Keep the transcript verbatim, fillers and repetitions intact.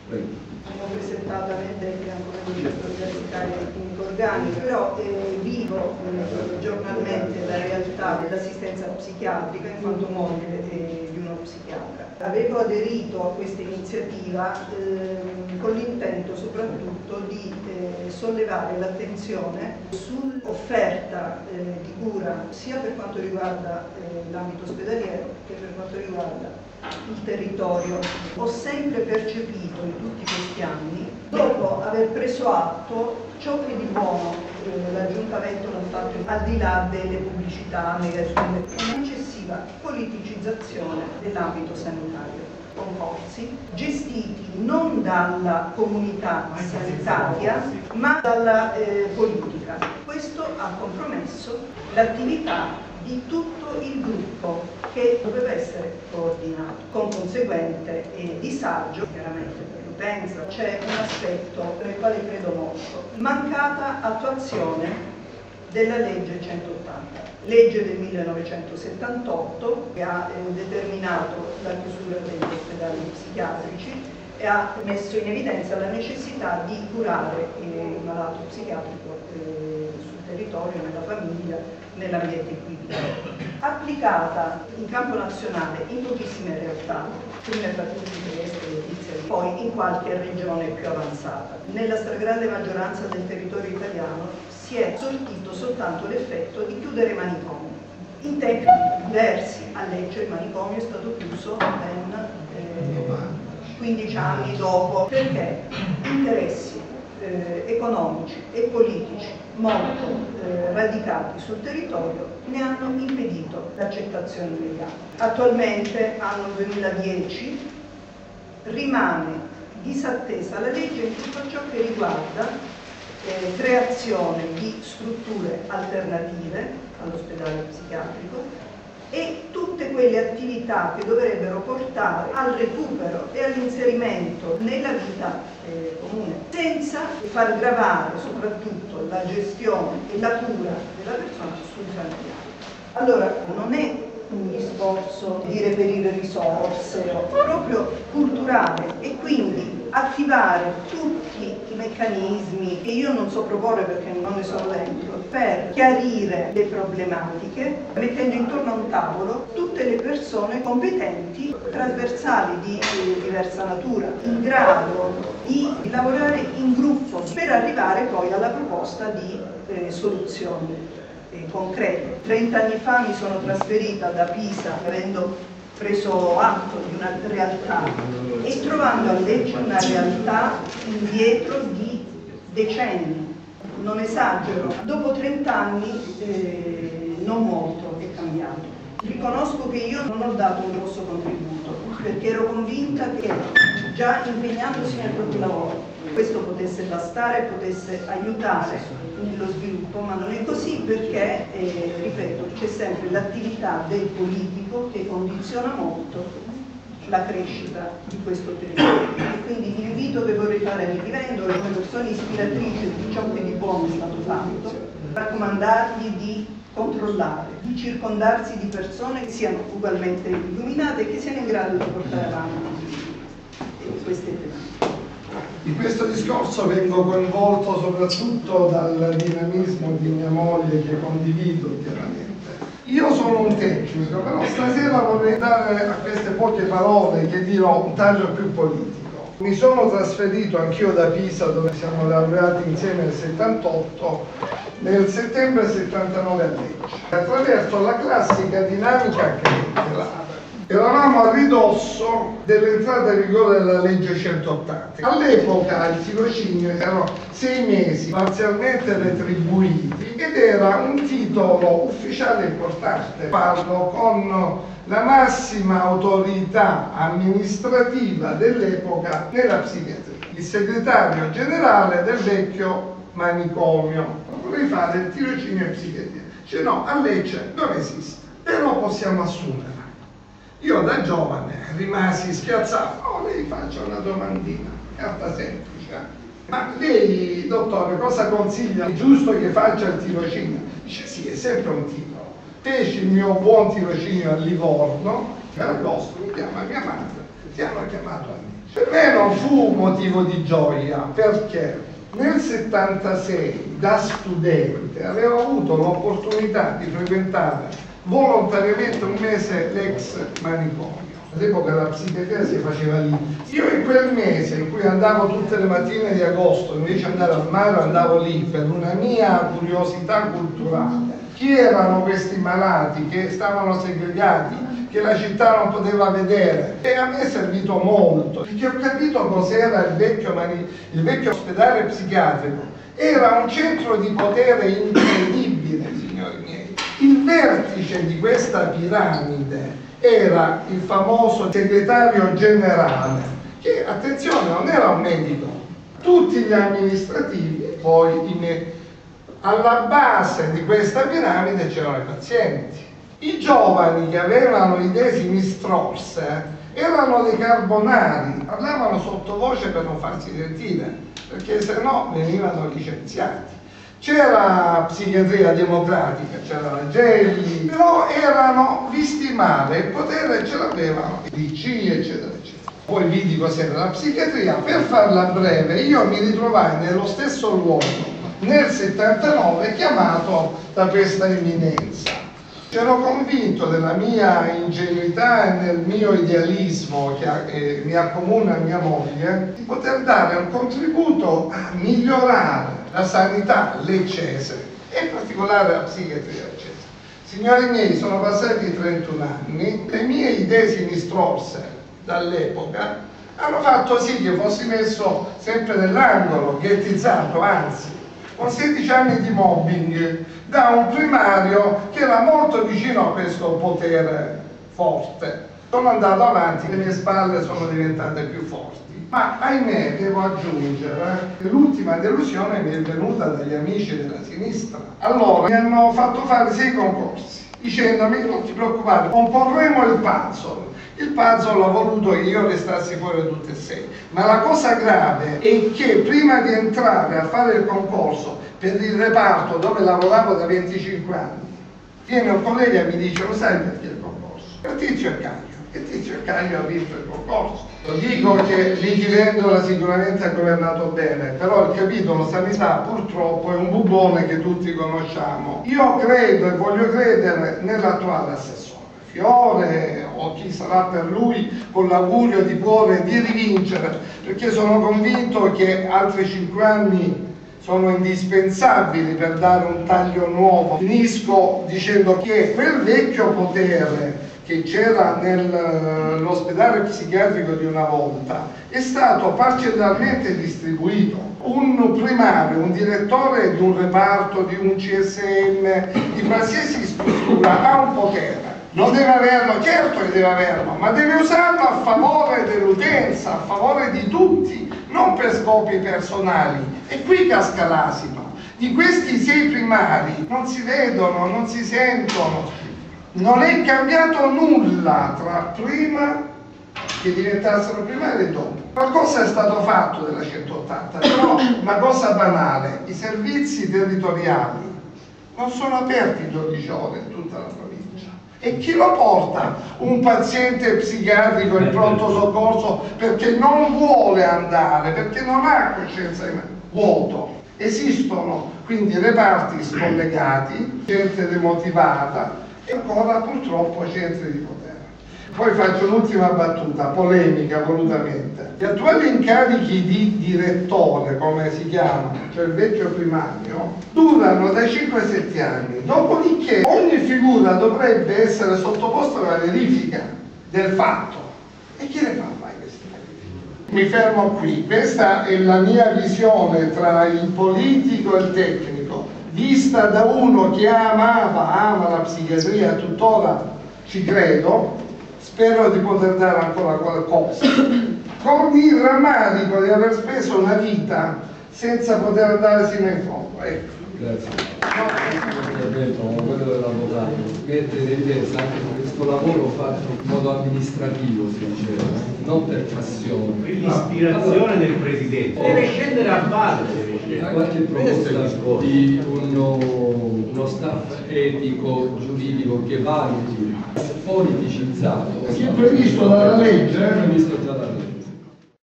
Abbiamo presentato a Medec come docente universitario di clinica organica, però eh, vivo eh, giornalmente la realtà dell'assistenza psichiatrica in quanto moglie eh, di uno psichiatra. Avevo aderito a questa iniziativa eh, con l'intento soprattutto di eh, sollevare l'attenzione sull'offerta eh, di cura sia per quanto riguarda eh, l'ambito ospedaliero che per quanto riguarda il territorio. Ho sempre percepito in tutti questi anni, dopo aver preso atto ciò che di buono eh, la Giunta Ventola ha fatto al di là delle pubblicità negative, un'eccessiva politicizzazione dell'ambito sanitario, concorsi gestiti non dalla comunità sanitaria ma dalla eh, politica. Questo ha compromesso l'attività di tutto il gruppo che doveva essere coordinato, con conseguente eh, disagio chiaramente per l'utenza. C'è un aspetto nel quale credo molto: mancata attuazione della legge centottanta, legge del millenovecentosettantotto, che ha eh, determinato la chiusura degli ospedali psichiatrici e ha messo in evidenza la necessità di curare eh, il malato psichiatrico eh, sul territorio, nella famiglia, nell'ambiente equilibrato. Applicata in campo nazionale in pochissime realtà, prima tra tutti Trieste e Letizia, poi in qualche regione più avanzata. Nella stragrande maggioranza del territorio italiano si è sortito soltanto l'effetto di chiudere manicomi. In tempi diversi, a Lecce il manicomio è stato chiuso ben eh, quindici anni dopo, perché interessi eh, economici e politici molto eh, radicati sul territorio ne hanno impedito l'accettazione immediata. Attualmente, anno duemiladieci, rimane disattesa la legge in tutto ciò che riguarda eh, creazione di strutture alternative all'ospedale psichiatrico e tutte quelle attività che dovrebbero portare al recupero e all'inserimento nella vita eh, comune, senza far gravare soprattutto la gestione e la cura della persona sui familiari. Allora, non è un discorso di reperire risorse, proprio culturale, e quindi attivare tutti i meccanismi che io non so proporre perché non ne so dentro, per chiarire le problematiche, mettendo intorno a un tavolo tutte le persone competenti, trasversali di eh, diversa natura, in grado di lavorare in gruppo per arrivare poi alla proposta di eh, soluzioni eh, concrete. trent'anni fa mi sono trasferita da Pisa, avendo preso atto di una realtà e trovando a Lecce una realtà indietro di decenni. Non esagero, dopo trent'anni eh, non molto è cambiato. Riconosco che io non ho dato un grosso contributo, perché ero convinta che già impegnandosi nel proprio lavoro questo potesse bastare, potesse aiutare lo sviluppo, ma non è così, perché, eh, ripeto, c'è sempre l'attività del politico che condiziona molto la crescita di questo territorio. E quindi l'invito che vorrei fare a Rivendolo, come persone ispiratrici di ciò che di buono è stato fatto, raccomandargli di controllare, di circondarsi di persone che siano ugualmente illuminate e che siano in grado di portare avanti queste tematiche. In questo discorso vengo coinvolto soprattutto dal dinamismo di mia moglie, che condivido chiaramente. Io sono un tecnico, però stasera vorrei dare a queste poche parole, che dirò, un taglio più politico. Mi sono trasferito anch'io da Pisa, dove siamo laureati insieme nel settantotto, nel settembre settantanove a Lecce, attraverso la classica dinamica che eravamo a ridosso dell'entrata in vigore della legge centottanta. All'epoca il tirocinio erano sei mesi parzialmente retribuiti ed era un titolo ufficiale importante. Parlo con la massima autorità amministrativa dell'epoca nella psichiatria, il segretario generale del vecchio manicomio. Vorrei fare il tirocinio in psichiatria. Cioè no, a Lecce non esiste, però possiamo assumere. Io da giovane rimasi spiazzato. Oh, lei faccia una domandina, carta semplice. Ma lei, dottore, cosa consiglia? È giusto che faccia il tirocinio? Dice sì, è sempre un titolo. Feci il mio buon tirocinio a Livorno, per agosto mi chiama mia madre, ti hanno chiamato a Lecce. Per me non fu motivo di gioia, perché nel settantasei da studente avevo avuto l'opportunità di frequentare volontariamente un mese l'ex manicomio. All'epoca la psichiatria si faceva lì. Io in quel mese in cui andavo tutte le mattine di agosto, invece di andare al mare andavo lì per una mia curiosità culturale. Chi erano questi malati che stavano segregati, che la città non poteva vedere? E a me è servito molto, perché ho capito cos'era il vecchio, mani... il vecchio ospedale psichiatrico. Era un centro di potere incredibile, signori miei. Il vertice di questa piramide era il famoso segretario generale, che, attenzione, non era un medico. Tutti gli amministrativi, poi i me... alla base di questa piramide c'erano i pazienti. I giovani che avevano idee sinistrorse erano dei carbonari, parlavano sottovoce per non farsi sentire, perché se no venivano licenziati. C'era psichiatria democratica, c'era la Gelli, però erano visti male, il potere ce l'avevano, i D C, eccetera, eccetera. Poi vidi cos'era la psichiatria. Per farla breve, io mi ritrovai nello stesso luogo nel settantanove chiamato da questa eminenza. Ero convinto della mia ingenuità e del mio idealismo che eh, mi accomuna mia moglie di poter dare un contributo a migliorare la sanità leccese e in particolare la psichiatria leccese. Signori miei, sono passati trentuno anni, le mie idee sinistrorse dall'epoca hanno fatto sì che fossi messo sempre nell'angolo, ghettizzato, anzi con sedici anni di mobbing da un primario che era molto vicino a questo potere forte. Sono andato avanti, le mie spalle sono diventate più forti. Ma ahimè devo aggiungere che l'ultima delusione mi è venuta dagli amici della sinistra. Allora mi hanno fatto fare sei concorsi, dicendomi non ti preoccupare, comporremo il puzzle. Il puzzle l'ho voluto io, restassi fuori tutte e sei. Ma la cosa grave è che prima di entrare a fare il concorso per il reparto dove lavoravo da venticinque anni, viene un collega e mi dice: lo sai perché il concorso? Per Tizio e Caio. E Tizio e Caio ha vinto il concorso. Lo dico che Lichi Vendola sicuramente ha governato bene, però il capitolo sanità purtroppo è un bubone che tutti conosciamo. Io credo e voglio credere nell'attuale assessore Fiore o chi sarà per lui, con l'augurio di cuore di rivincere, perché sono convinto che altri cinque anni sono indispensabili per dare un taglio nuovo. Finisco dicendo che quel vecchio potere che c'era nell'ospedale psichiatrico di una volta è stato parcellarmente distribuito. Un primario, un direttore di un reparto, di un C S M, di qualsiasi struttura ha un potere. Non deve averlo, certo che deve averlo, ma deve usarlo a favore dell'utenza, a favore di tutti, non per scopi personali. E qui casca l'asino. Di questi sei primari non si vedono, non si sentono, non è cambiato nulla tra prima che diventassero primari e dopo. Qualcosa è stato fatto della centottanta, però una cosa banale: i servizi territoriali non sono aperti dodici ore in tutta la provincia. E chi lo porta un paziente psichiatrico in pronto soccorso perché non vuole andare, perché non ha coscienza di vuoto? Esistono quindi reparti scollegati, gente demotivata e ancora purtroppo centri di potere. Poi faccio l'ultima battuta, polemica volutamente. Gli attuali incarichi di direttore, come si chiama, cioè il vecchio primario, durano dai cinque ai sette anni, dopodiché ogni figura dovrebbe essere sottoposta a una verifica del fatto. E chi le fa mai queste verifiche? Mi fermo qui, questa è la mia visione tra il politico e il tecnico, vista da uno che amava, ama la psichiatria, tuttora ci credo. Spero di poter dare ancora qualcosa, con il rammarico di aver speso una vita senza poter andare sino in fondo. Ecco. Grazie. Come quello dell'avvocato, mette in evidenza anche questo lavoro fatto in modo amministrativo, si diceva, non per passione. L'ispirazione allora, del presidente deve scendere a valle, deve scendere. Qualche proposta di uno, uno staff etico, giuridico che valuti politicizzato. Si è previsto dalla legge? È previsto già dalla legge.